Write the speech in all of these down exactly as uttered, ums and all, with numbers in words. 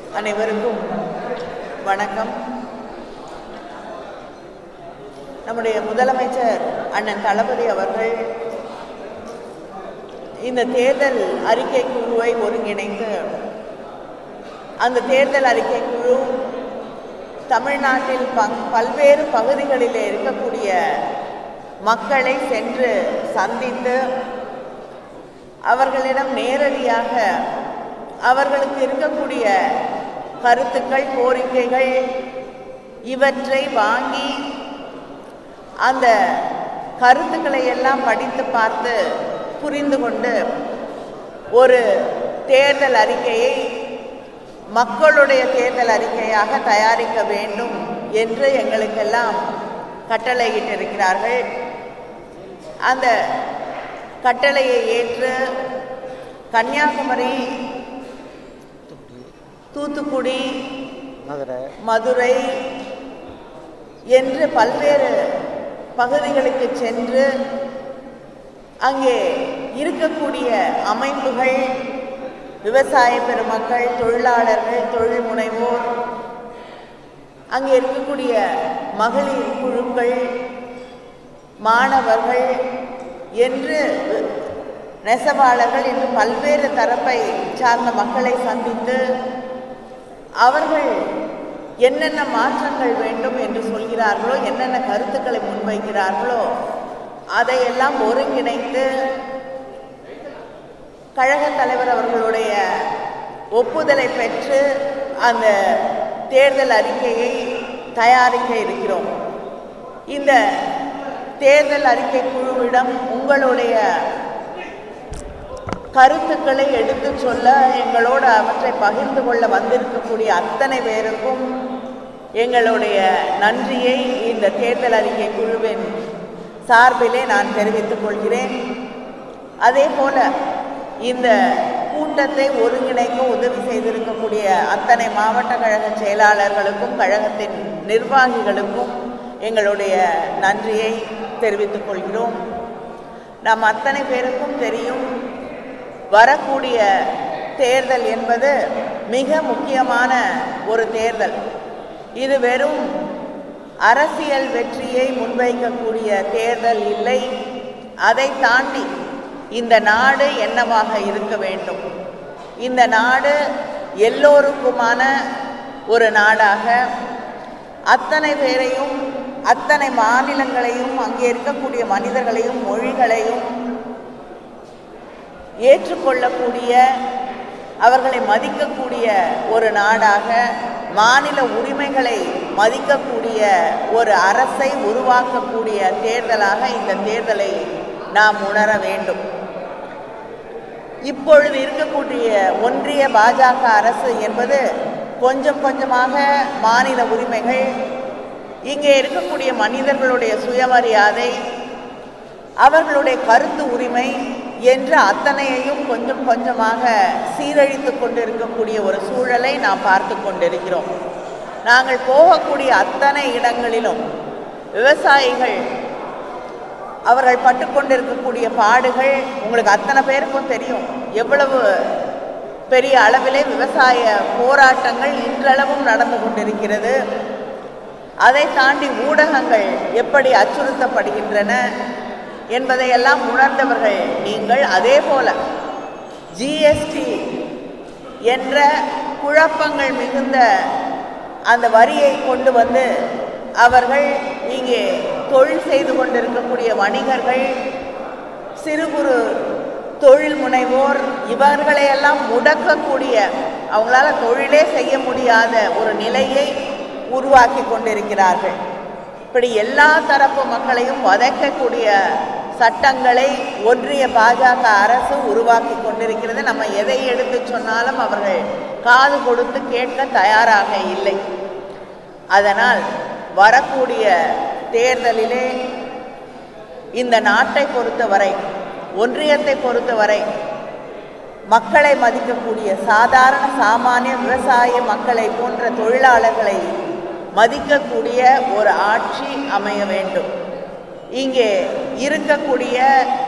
அனைவருக்கும் வணக்கம். நம்முடைய முதலமைச்சர் அண்ணன் தளபதி அவர்கள் இந்த தேர்தல் அறிக்கை குழுவை ஒருங்கிணைந்து அந்த தேர்தல் அறிக்கை குழு தமிழ்நாட்டில் பங் பல்வேறு பகுதிகளில் இருக்கக்கூடிய மக்களை சென்று சந்தித்து அவர்களிடம் நேரடியாக அவர்களுக்கு இருக்கக்கூடிய கருத்துக்கள், கோரிக்கைகள் இவற்றை வாங்கி அந்த கருத்துக்களை எல்லாம் படித்து பார்த்து புரிந்து கொண்டு ஒரு தேர்தல் அறிக்கையை மக்களுடைய தேர்தல் அறிக்கையாக தயாரிக்க வேண்டும் என்று எங்களுக்கெல்லாம் கட்டளையிட்டிருக்கிறார்கள். அந்த கட்டளையை ஏற்று கன்னியாகுமரி, தூத்துக்குடி, மதுரை என்று பல்வேறு பகுதிகளுக்கு சென்று அங்கே இருக்கக்கூடிய அமைப்புகள், விவசாய பெருமக்கள், தொழிலாளர்கள், தொழில் முனைவோர், அங்கே இருக்கக்கூடிய மகளிர் குழுக்கள், மாணவர்கள் என்று நெசவாளர்கள் என்று பல்வேறு தரப்பை சார்ந்த மக்களை சந்தித்து அவர்கள் என்னென்ன மாற்றங்கள் வேண்டும் என்று சொல்கிறார்களோ, என்னென்ன கருத்துக்களை முன்வைக்கிறார்களோ அதையெல்லாம் ஒருங்கிணைத்து கழக தலைவர் அவர்களுடைய ஒப்புதலை பெற்று அந்த தேர்தல் அறிக்கையை தயாரிக்க இருக்கிறோம். இந்த தேர்தல் அறிக்கை குழுவிடம் உங்களுடைய கருத்துக்களை எடுத்து சொல்ல, எங்களோடு அவற்றை பகிர்ந்து கொள்ள வந்திருக்கக்கூடிய அத்தனை பேருக்கும் எங்களுடைய நன்றியை இந்த தேர்தல் அறிக்கை குழுவின் சார்பிலே நான் தெரிவித்துக் கொள்கிறேன். அதே போல இந்த கூட்டத்தை ஒருங்கிணைக்க உதவி செய்திருக்கக்கூடிய அத்தனை மாவட்ட கழக செயலாளர்களுக்கும் கழகத்தின் நிர்வாகிகளுக்கும் எங்களுடைய நன்றியை தெரிவித்துக் கொள்கிறோம். நாம் அத்தனை பேருக்கும் தெரியும், வரக்கூடிய தேர்தல் என்பது மிக முக்கியமான ஒரு தேர்தல். இது வெறும் அரசியல் வெற்றியை முன்வைக்கக்கூடிய தேர்தல் இல்லை. அதை தாண்டி இந்த நாடு என்னவாக இருக்க வேண்டும், இந்த நாடு எல்லோருக்குமான ஒரு நாடாக, அத்தனை பேரையும், அத்தனை மாநிலங்களையும், அங்கே இருக்கக்கூடிய மனிதர்களையும், மொழிகளையும் ஏற்றுக்கொள்ளக்கூடிய, அவர்களை மதிக்கக்கூடிய ஒரு நாடாக, மாநில உரிமைகளை மதிக்கக்கூடிய ஒரு அரசை உருவாக்கக்கூடிய தேர்தலாக இந்த தேர்தலை நாம் உணர வேண்டும். இப்பொழுது இருக்கக்கூடிய ஒன்றிய பாஜக அரசு என்பது கொஞ்சம் கொஞ்சமாக மாநில உரிமைகள், இங்கே இருக்கக்கூடிய மனிதர்களுடைய சுயமரியாதை, அவர்களுடைய கருத்து உரிமை என்ற அத்தனையையும் கொஞ்சம் கொஞ்சமாக சீரழித்து கொண்டிருக்கக்கூடிய ஒரு சூழலை நாம் பார்த்து கொண்டிருக்கிறோம். நாங்கள் போகக்கூடிய அத்தனை இடங்களிலும் விவசாயிகள் அவர்கள் பட்டுக்கொண்டிருக்கக்கூடிய பாடுகள் உங்களுக்கு அத்தனை பேருக்கும் தெரியும். எவ்வளவு பெரிய அளவிலே விவசாய போராட்டங்கள் இன்றளவும் நடந்து கொண்டிருக்கிறது. அதை தாண்டி ஊடகங்கள் எப்படி அச்சுறுத்தப்படுகின்றன என்பதையெல்லாம் உணர்ந்தவர்கள் நீங்கள். அதே போல ஜிஎஸ்டி என்ற குழப்பங்கள் மிகுந்த அந்த வரியை கொண்டு வந்து அவர்கள் இங்கே தொழில் செய்து கொண்டிருக்கக்கூடிய வணிகர்கள், சிறு குறு தொழில் முனைவோர், இவர்களையெல்லாம் முடக்கக்கூடிய, அவங்களால தொழிலே செய்ய முடியாத ஒரு நிலையை உருவாக்கி கொண்டிருக்கிறார்கள். இப்படி எல்லா தரப்பு மக்களையும் வதைக்கக்கூடிய சட்டங்களை ஒன்றிய பாஜக அரசு உருவாக்கி கொண்டிருக்கிறது. நம்ம எதை எடுத்து சொன்னாலும் அவர்கள் காது கொடுத்து கேட்க தயாராக இல்லை. அதனால் வரக்கூடிய தேர்தலிலே இந்த நாட்டை பொறுத்தவரை, ஒன்றியத்தை பொறுத்தவரை மக்களை மதிக்கக்கூடிய, சாதாரண சாமானிய விவசாய மக்களை போன்ற தொழிலாளர்களை மதிக்கக்கூடிய ஒரு ஆட்சி அமைய வேண்டும். இங்கே இருக்கக்கூடிய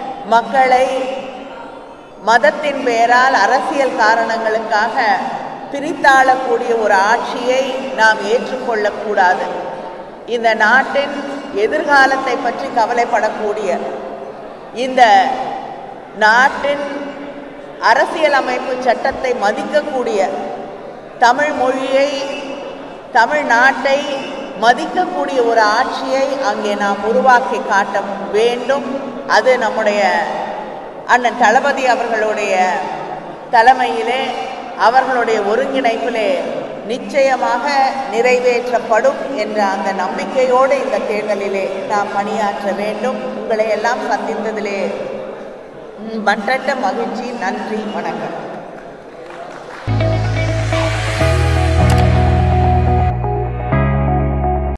மக்களை மதத்தின் பெயரால், அரசியல் காரணங்களுக்காக பிரித்தாளக்கூடிய ஒரு ஆட்சியை நாம் ஏற்றுக்கொள்ளக்கூடாது. இந்த நாட்டின் எதிர்காலத்தை பற்றி கவலைப்படக்கூடிய, இந்த நாட்டின் அரசியலமைப்பு சட்டத்தை மதிக்கக்கூடிய, தமிழ் மொழியை தமிழ்நாட்டை மதிக்கக்கூடிய ஒரு ஆட்சியை அங்கே நாம் உருவாக்கி காட்ட வேண்டும். அது நம்முடைய அண்ணன் தளபதி அவர்களுடைய தலைமையிலே, அவர்களுடைய ஒருங்கிணைப்பிலே நிச்சயமாக நிறைவேற்றப்படும் என்ற அந்த நம்பிக்கையோடு இந்த தேர்தலிலே நாம் பணியாற்ற வேண்டும். உங்களை எல்லாம் சந்தித்ததிலே மற்றற்ற மகிழ்ச்சி. நன்றி, வணக்கம்.